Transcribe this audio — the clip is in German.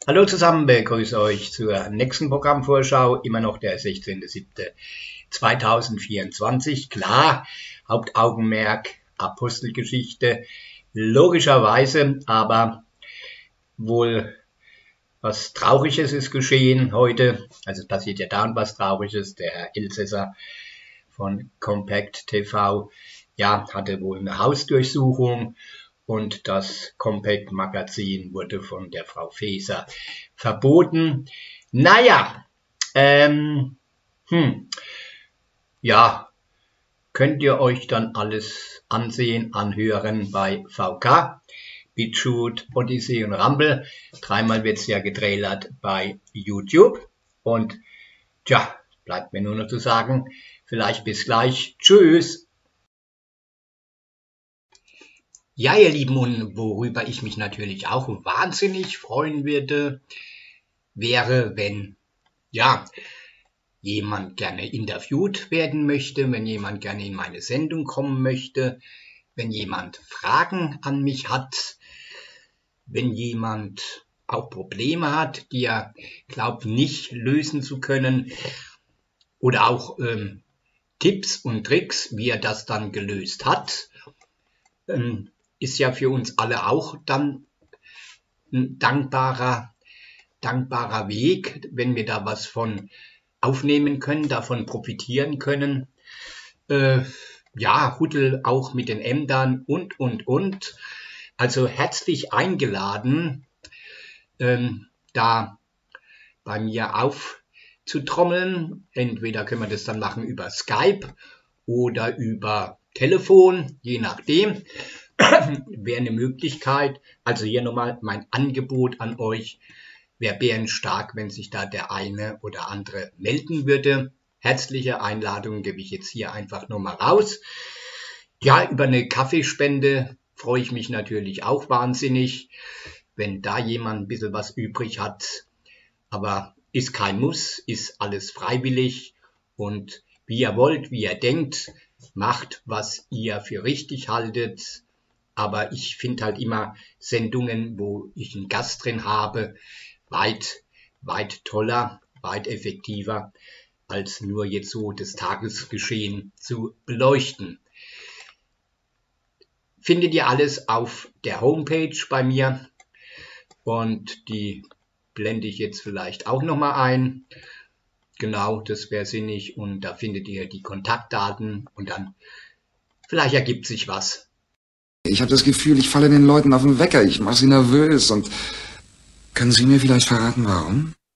Hallo zusammen, begrüße euch zur nächsten Programmvorschau, immer noch der 16.07.2024. Klar, Hauptaugenmerk Apostelgeschichte, logischerweise, aber wohl was Trauriges ist geschehen heute. Also es passiert ja dauernd was Trauriges. Der Herr Elsässer von Compact TV, ja, hatte wohl eine Hausdurchsuchung. Und das Compact-Magazin wurde von der Frau Faeser verboten. Naja, ja, könnt ihr euch dann alles ansehen, anhören bei VK, BitChute, Odyssey und Rumble. Dreimal wird es ja getrailert bei YouTube. Und tja, bleibt mir nur noch zu sagen, vielleicht bis gleich. Tschüss. Ja, ihr Lieben, und worüber ich mich natürlich auch wahnsinnig freuen würde, wäre, wenn, ja, jemand gerne interviewt werden möchte, wenn jemand gerne in meine Sendung kommen möchte, wenn jemand Fragen an mich hat, wenn jemand auch Probleme hat, die er glaubt nicht lösen zu können, oder auch Tipps und Tricks, wie er das dann gelöst hat, ist ja für uns alle auch dann ein dankbarer Weg, wenn wir da was von aufnehmen können, davon profitieren können. Ja, Huddel auch mit den Ämtern und. Also herzlich eingeladen, da bei mir aufzutrommeln. Entweder können wir das dann machen über Skype oder über Telefon, je nachdem. Wäre eine Möglichkeit. Also hier nochmal mein Angebot an euch. Wäre bärenstark, wenn sich da der eine oder andere melden würde. Herzliche Einladung gebe ich jetzt hier einfach nur mal raus. Ja, über eine Kaffeespende freue ich mich natürlich auch wahnsinnig, wenn da jemand ein bisschen was übrig hat. Aber ist kein Muss, ist alles freiwillig. Und wie ihr wollt, wie ihr denkt, macht, was ihr für richtig haltet. Aber ich finde halt immer Sendungen, wo ich einen Gast drin habe, weit toller, weit effektiver, als nur jetzt so das Tagesgeschehen zu beleuchten. Findet ihr alles auf der Homepage bei mir und die blende ich jetzt vielleicht auch nochmal ein. Genau, das wäre sinnig und da findet ihr die Kontaktdaten und dann vielleicht ergibt sich was. Ich habe das Gefühl, ich falle den Leuten auf den Wecker. Ich mache sie nervös und können Sie mir vielleicht verraten, warum?